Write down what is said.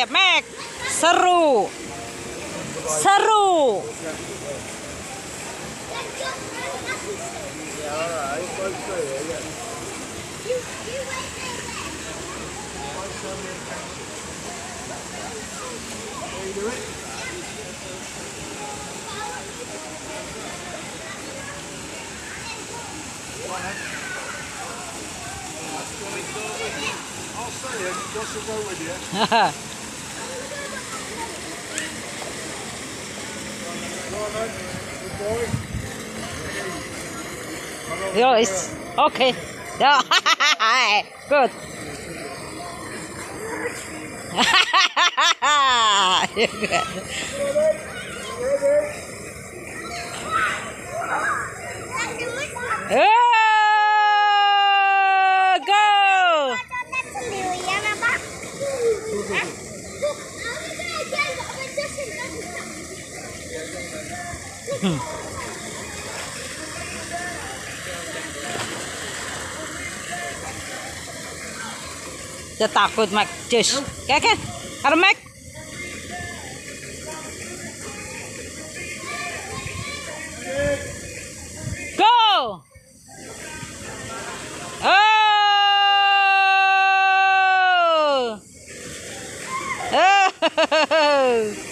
Mac. Seru. Seru. I'll say it, Josh will go with you. Go on then, good boy. Yo, it's okay. Yeah. Good. Go. Dia takut Mac. Cus. Kan? Karena Mac. Go. Oh. Oh.